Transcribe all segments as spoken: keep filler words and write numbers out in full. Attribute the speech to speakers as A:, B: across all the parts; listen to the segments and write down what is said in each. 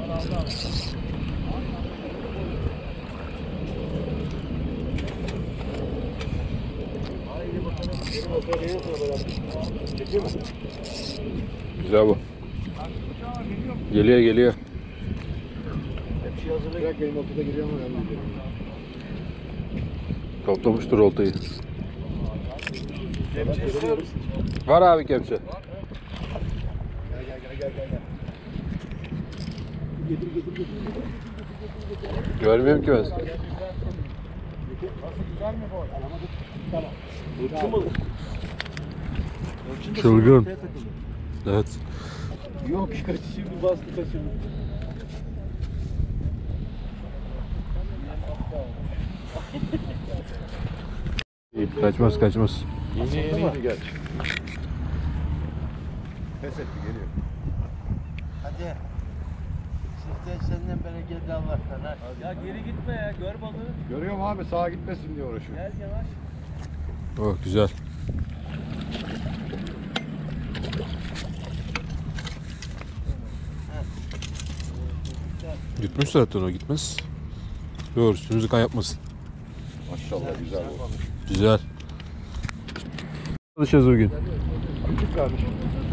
A: Güzel bu. Geliyor geliyor. Toplamıştır oltayı.
B: Kepçe istiyor musun?
A: Var abi kepçe.
B: Gel gel gel gel gel. Getir getir getir.
A: Görmüyorum ki ben.
B: Nasıl güzel mi boy? Tamam. Ölçü balık.
A: Çılgın. Evet.
B: Yok şimdi bastı kaçırdı.
A: Kaçmaz kaçmaz.
B: Yeni yeniydi gerçi. Pes etti geliyor.
C: Hadi. Sizden senden bereketli Allah'tan ha.
D: Ya geri gitme ya, gör balığı.
B: Görüyorum abi sağa gitmesin diye uğraşıyor.
D: Gel yavaş.
A: Oh güzel. Gitmiş zaten o, gitmez. Yok üstümüzü kan yapmasın.
B: Maşallah güzel bu.
A: Güzel. Çalışacağız bugün.
B: Küçük kardeşim.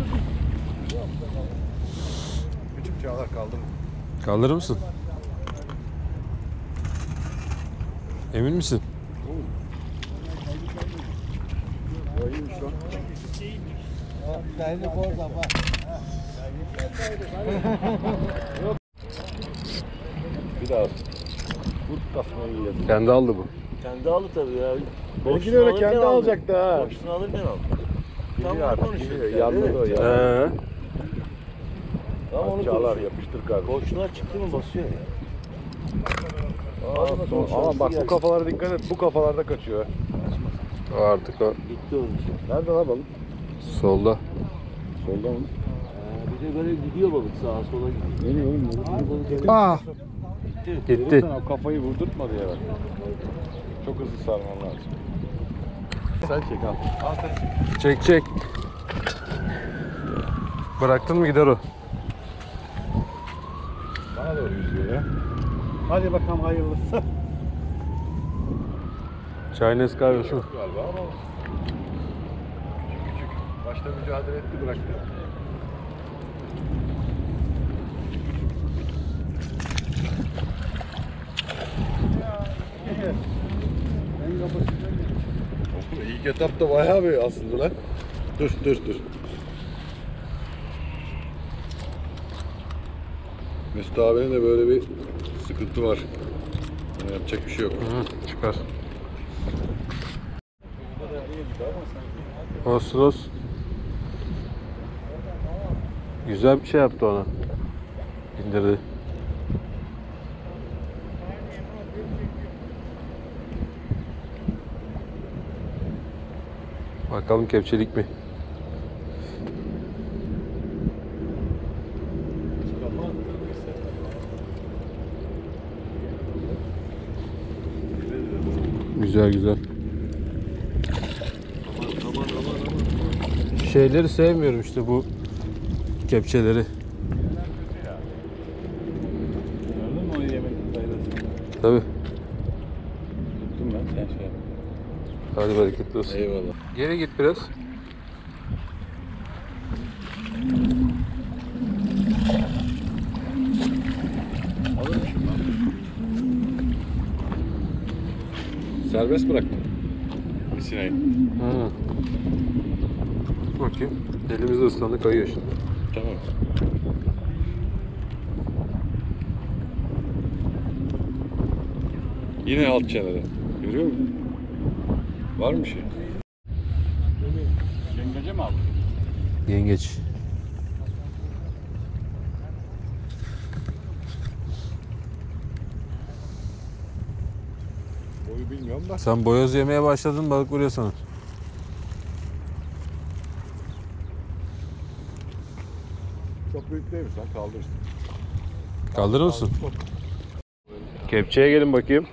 B: Küçük çağlar kaldı mı?
A: Kaldırır mısın? Emin misin?
B: O iyiymiş lan.
C: Dayını orada bak.
B: Bir daha. Kurt tasmayı yiyelim.
A: Kendi aldı bu.
D: Kendi aldı tabii ya.
B: Belki de öyle kendi alacaktı ha.
D: Boşluğunu alırken aldı.
B: Geliyor
D: Tam
B: artık
D: konuşuyor
B: geliyor.
D: yani,
B: Yandı o
D: evet.
B: ya.
A: He.
D: Tam onu
B: Çağlar
D: konuşuyor.
B: yapıştır kardeşim.
D: Boşluğa çıktı mı basıyor ya.
B: Aa, son, ama bak bu kafalara dikkat et. Bu kafalarda kaçıyor.
A: O artık o.
D: Gitti onun için.
B: Nerede lan balık?
A: Solda.
B: Solda mı?
D: Ee, bir de böyle gidiyor balık sağa sola gidiyor.
B: Geliyor oğlum.
D: Bir balık geliyor.
A: Aa.
D: Gitti.
A: Gitti.
B: Sen o kafayı vurdurtma diye bak. Çok hızlı sarman lazım. Sen çek al. Al sen çek.
A: Çek çek. Bıraktın mı gider o.
B: Bana doğru yüzüyor ya. Hadi bakalım hayırlısı.
A: Chinese kahve şu.
B: Galiba ama küçük küçük. Başta mücadele etti bıraktı. Oğlum ilk etapta bayağı bir aslında lan. Dur dur dur. Mesut abinin de böyle bir sıkıntı var. Yani yapacak bir şey yok.
A: Hı, çıkar. Olsun olsun. Güzel bir şey yaptı ona. İndirdi. Bakalım kepçelik mi? Güzel güzel. Şeyleri sevmiyorum işte bu kepçeleri.
B: Gördün mü o yemeğin faydasını?
A: Tabii.
B: Tuttum ben sen şey yap.
A: Hadi bereketli olsun.
B: Eyvallah.
A: Geri git biraz.
B: Alırmışım ben. Serbest bıraktım. Sineği.
A: Hı. Bakayım. Elimizde ıslandı, kayıyor şimdi.
B: Tamam. Yine alt çenede. Görüyor musun? Var mı şey? Yengece mi aldın?
A: Yengeç.
B: Boyu bilmiyorum da.
A: Sen boyoz yemeye başladın, balık vuruyor sana.
B: Çok büyük değilmiş lan, kaldırırsın.
A: Kaldırır mısın? Kepçeye gelin bakayım.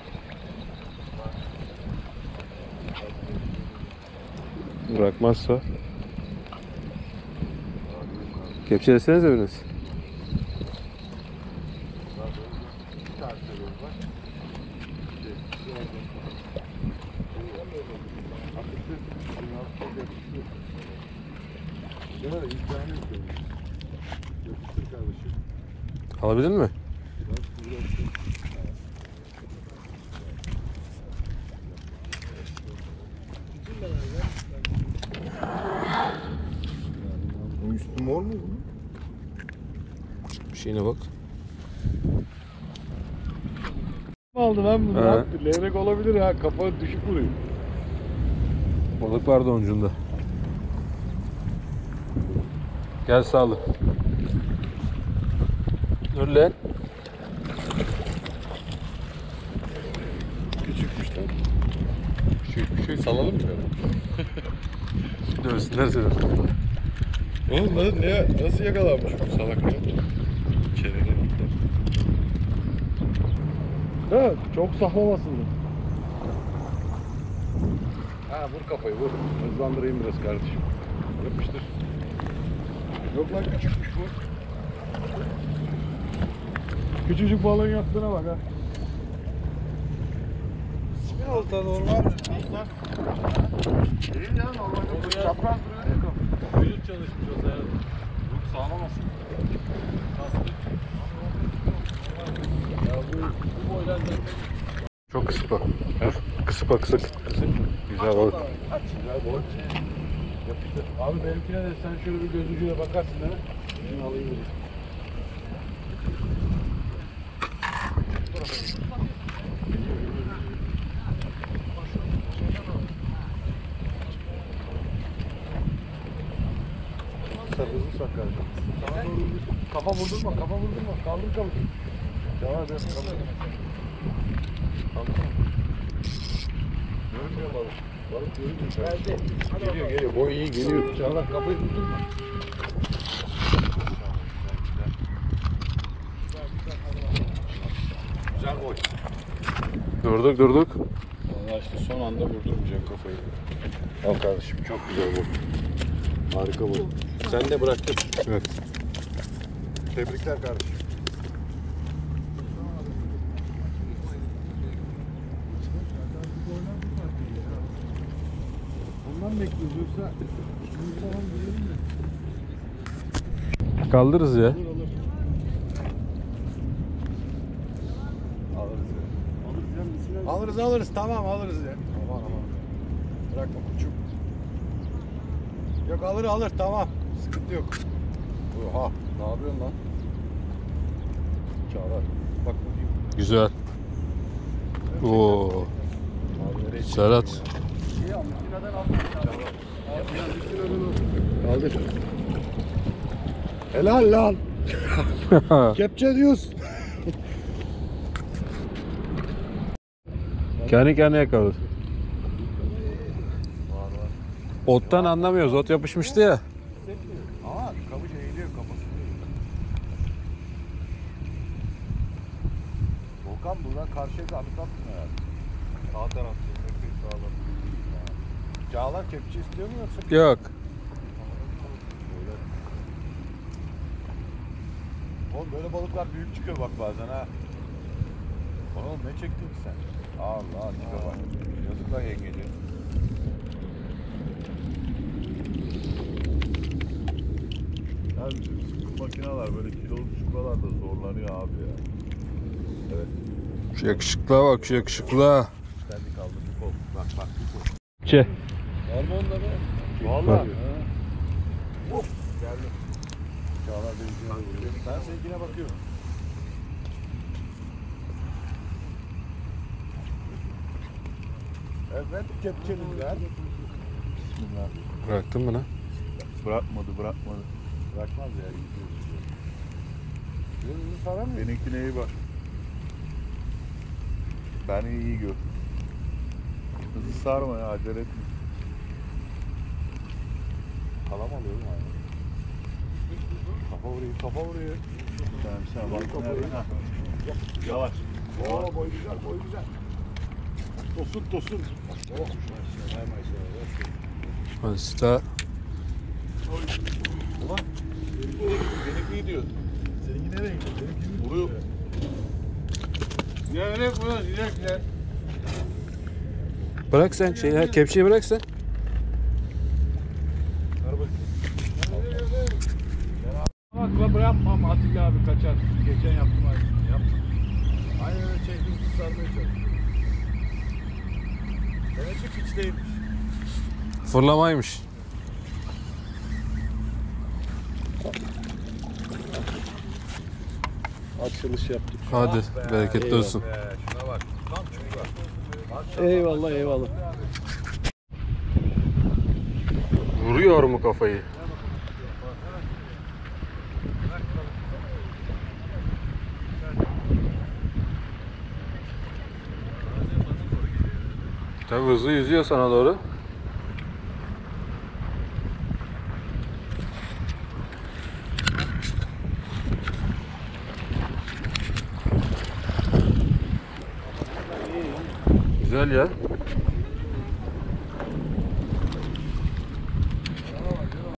A: Bırakmazsa. Kepçelesenize biriniz.
B: çağırtıyoruz bak. Hafifte dünyası çok yakıştı. Ya imkanı yok benim. Yakıştır kardeşim.
A: Alabildin mi?
B: Bak burası. Bu üstü mor mu bunun?
A: Bir şeyine bak.
B: Aldı lan bunu.
A: He.
B: Lan, levrek olabilir ha. Kafa düşük vuruyor.
A: Balık vardı oncunda. Gel sağlı. Dur lan.
B: Küçükmüş lan. Küçük bir şey salalım mı böyle?
A: Dövsünler seni.
B: Oğlum lan ne, nasıl yakalanmış bu salak ya? Çeneni gitti. Ha, çok sahlamasın. Ha vur kafayı vur. Hızlandırayım biraz kardeşim. Yapıştır. Yok lan küçükmüş bu. Küçücük balığın yaptığına bak ha. İsmi olta normal. Değil ya normal. Çapraz duruyor.
D: Kuyruk çalışmış o zaman.
B: Yok sağlamasın.
D: Ya bu, bu boylar zaten
A: Çok kısık bak. Dur. Kısık bak kısık.
B: Kısık mı?
A: Güzel balık.
B: Aç. Güzel balık. Yapıştır. Abi benimkine de sen şöyle bir göz ucuyla bakarsın değil mi? Şunu alayım dedim. Hızlı sak kardeşim. Sağa doğru vur. Kafa vurdurma, kafa vurdurma. Kaldır kaldır. Devam et. Kaldır. Kaldır. Görünmüyor balık. Balık görünmüyor. Geldi. Geliyor geliyor. Boy iyi geliyor. Çağlar kafayı vurdurma. Güzel boy.
A: Durduk durduk.
B: Vallahi işte son anda vurdurmayacağım kafayı. Al kardeşim çok güzel bu. Harika bu. Sen de bıraktın.
A: Evet.
B: Tebrikler kardeşim. Ondan bekliyoruz yoksa bunu falan diyelim de.
A: Kaldırırız ya.
B: Olur olur. Alırız ya. Alırız alırız tamam alırız ya. Aman aman. Bırakma koçum. Yok alır alır tamam. Sıkıntı yok. Oha ne yapıyorsun lan? Çağlar. Bak bakayım.
A: Güzel. Oo.
B: Abi nereye
A: Serhat.
B: İyi almış. Kiradan almış. Çağlar. Kaldır. Helal lan. Kepçe diyoruz.
A: Kendi kendine yakaladı.
B: Var var.
A: Ottan anlamıyoruz. Ot yapışmıştı ya.
B: Ama kavuş eğiliyor kafası. Volkan buradan karşıya da atıp attın herhalde. Sağ tarafta. Epey sağlam. Çağlar kepçe istiyor mu yoksa?
A: Yok.
B: Böyle. Oğlum böyle balıklar büyük çıkıyor bak bazen ha. Oğlum ne çektin ki sen? Allah tipe bak. Yazık lan yengeci. Ya bizim sıkım makineler böyle kiloluk çupralar da zorlanıyor abi ya. Evet.
A: Şu yakışıklığa bak şu yakışıklığa.
B: Kendi kaldı bir kol. Bak bak bir kol.
A: Çe.
B: Var mı onda be? Valla. Of. Geldi. Çağlar benimkine vuruyor. Ben seninkine bakıyorum. Evet kepçeliler. Bismillah.
A: Bıraktın mı lan?
B: Bırakmadı bırakmadı. Bırakmaz ya. Gözünü sarar mı? Benimkine iyi bak. Beni iyi gör. Hızlı sarma ya acele etme. Kalam alıyorum abi. Kafa vuruyor, kafa vuruyor. Tamam sen bak nerede? Ha. Yavaş. Oo boy güzel, boy güzel. Tosun tosun. Oh.
A: Hasta.
B: Ulan. Benimki iyi diyor. Seninki nereye gidiyor? Benimki vuruyor.
D: Gevrek bunu yiyecekler.
A: Bırak sen şeyi, kepçeyi bırak sen.
D: Bak bırakmam Atilla abi kaçar. Geçen yaptım aynısını yapma. Aynı öyle çektim sarmaya çalıştım. Demek ki piçteymiş.
A: Fırlamaymış.
B: Açılış yaptık.
A: Hadi
D: Ah be,
A: bereketli
B: eyvallah.
A: olsun.
D: Ee, şuna bak. Tam çukur.
B: Eyvallah eyvallah.
A: Vuruyor mu kafayı? Tabii hızlı yüzüyor sana doğru. Güzel ya.